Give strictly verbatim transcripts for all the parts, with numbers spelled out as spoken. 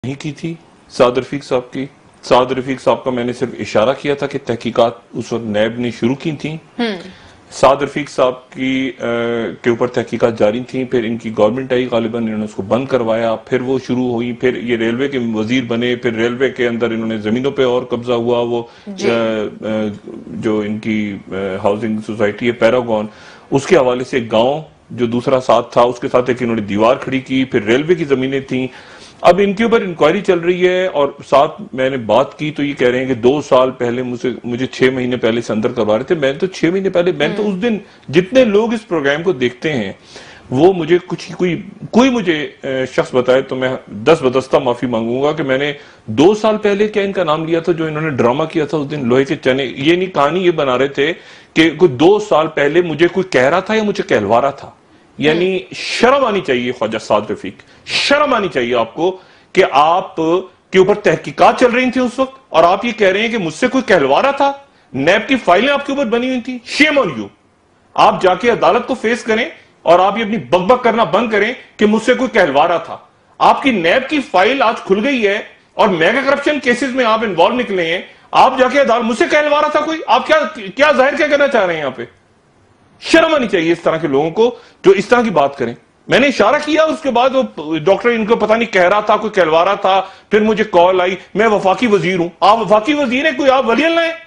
نہیں کی تھی سعد رفیق صاحب کی سعد رفیق صاحب کا میں نے صرف اشارہ کیا تھا کہ تحقیقات اس وقت نیب نے شروع کی تھیں سعد رفیق صاحب کی کے اوپر تحقیقات جاری تھیں، پھر ان کی گورنمنٹ آئی، غالباً انہوں نے اس کو بند کروایا، پھر وہ شروع ہوئی، پھر یہ ریلوے کے وزیر بنے، پھر ریلوے کے اندر انہوں نے زمینوں پہ اور قبضہ ہوا، وہ جو ان کی ہاؤسنگ سوسائٹی ہے پیراگون، اس کے حوالے سے گاؤں جو دوسرا ساتھ تھا اس کے ساتھ ایک انہوں نے دیوار کھڑی کی، پھر ریلوے کی زمینیں تھیں۔ اب ان کے اوپر انکوائری چل رہی ہے، اور ساتھ میں نے بات کی تو یہ کہہ رہے ہیں کہ دو سال پہلے مجھے مجھے چھ مہینے پہلے سے اندر کروا رہے تھے۔ میں تو چھ مہینے پہلے میں تو اس دن جتنے لوگ اس پروگرام کو دیکھتے ہیں وہ مجھے کچھ کوئی کوئی مجھے شخص بتائے تو میں دس بدستہ معافی مانگوں گا کہ میں نے دو سال پہلے کیا ان کا نام لیا تھا جو انہوں نے ڈرامہ کیا تھا اس دن لوہے کے چنے، یہ نہیں کہانی یہ بنا رہے تھے کہ کوئی دو سال پہلے مجھے کوئی کہہ رہا تھا یا مجھے کہلوا رہا تھا۔ یعنی شرم آنی چاہیے خواجہ سعد رفیق، شرم آنی چاہیے آپ کو کہ آپ کے اوپر تحقیقات چل رہی تھیں اس وقت اور آپ یہ کہہ رہے ہیں کہ مجھ سے کوئی کہلوا رہا تھا۔ نیب کی فائلیں آپ کے اوپر بنی ہوئی تھی، شیم آن یو۔ آپ جا کے عدالت کو فیس کریں اور آپ یہ اپنی بک بک کرنا بند کریں کہ مجھ سے کوئی کہلوا رہا تھا۔ آپ کی نیب کی فائل آج کھل گئی ہے اور میگا کرپشن کیسز میں آپ انوالو نکلے ہیں، آپ جا کے عدالت مجھ سے کہلوا رہا تھا کوئی، آپ کیا کیا ظاہر کیا کرنا چاہ رہے ہیں یہاں پہ؟ شرم آنی چاہیے اس طرح کے لوگوں کو جو اس طرح کی بات کریں۔ میں نے اشارہ کیا، اس کے بعد وہ ڈاکٹر ان کو پتہ نہیں کہہ رہا تھا، کوئی کہلوا رہا تھا، پھر مجھے کال آئی میں وفاقی وزیر ہوں۔ آپ وفاقی وزیر ہیں، کوئی آپ ولی اللہ ہیں؟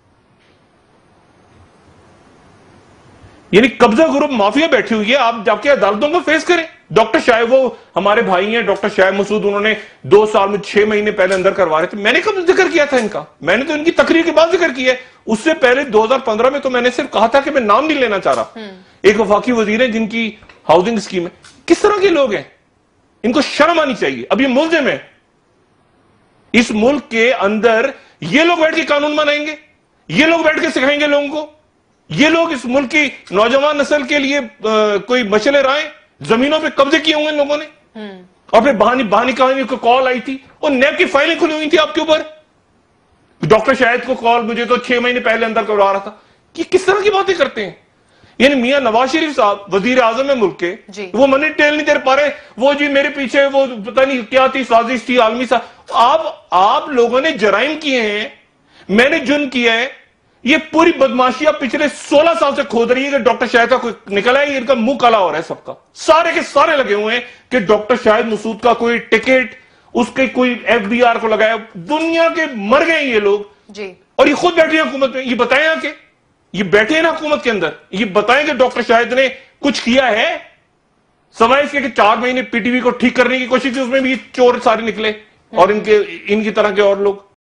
یعنی قبضہ گروپ مافیا بیٹھی ہوئی ہے، آپ جا کے عدالتوں کو فیس کریں۔ ڈاکٹر شاہد وہ ہمارے بھائی ہیں، ڈاکٹر شاہد مسعود، انہوں نے دو سال میں چھ مہینے پہلے اندر کروا رہے تھے۔ میں نے کب ذکر کیا تھا ان کا؟ میں نے تو ان کی تقریر کے بعد ذکر کیا ہے۔ اس سے پہلے دو ہزار پندرہ میں تو میں نے صرف کہا تھا کہ میں نام نہیں لینا چاہ رہا۔ ایک وفاقی وزیر ہیں جن کی ہاؤسنگ اسکیم ہے۔ کس طرح کے لوگ ہیں؟ ان کو شرم آنی چاہیے۔ اب یہ ملزم ہے، اس ملک کے اندر یہ لوگ بیٹھ کے قانون بنائیں گے، یہ لوگ بیٹھ کے سکھائیں گے لوگوں کو، یہ لوگ اس ملک کی نوجوان نسل کے لیے کوئی مشعل رائے، زمینوں پہ قبضے کیے ہوں گے ان لوگوں نے، اور پھر بہانی بہانی کہانی کو کال آئی تھی اور نیب کی فائلیں کھلی ہوئی تھی آپ کے اوپر۔ ڈاکٹر شاہد کو کال مجھے تو چھ مہینے پہلے اندر کروا رہا تھا۔ یہ کس طرح کی باتیں کرتے ہیں؟ یعنی میاں نواز شریف صاحب وزیر اعظم ہے ملک کے، وہ منی ٹیل نہیں دے پا رہے، وہ جی میرے پیچھے وہ پتہ نہیں کیا تھی سازش تھی عالمی صاحب۔ آپ آپ لوگوں نے جرائم کیے ہیں، میں نے جرم کیا ہے، یہ پوری بدماشیاں پچھلے سولہ سال سے کھود رہی ہے کہ ڈاکٹر شاہد کا کوئی نکلا ہے، ان کا منہ کالا ہو رہا ہے سب کا، سارے کے سارے لگے ہوئے ہیں کہ ڈاکٹر شاہد مسعود کا کوئی ٹکٹ اس کے کوئی ایف ڈی آر کو لگایا۔ دنیا کے مر گئے یہ لوگ جی، اور یہ خود بیٹھے ہیں حکومت میں۔ یہ بتائیں کہ یہ بیٹھے ہیں نا حکومت کے اندر، یہ بتائیں کہ ڈاکٹر شاہد نے کچھ کیا ہے سوائے اس کے کہ چار مہینے پی ٹی وی کو ٹھیک کرنے کی کوشش کی، اس میں بھی چور سارے نکلے اور ان کے ان کی طرح کے اور لوگ۔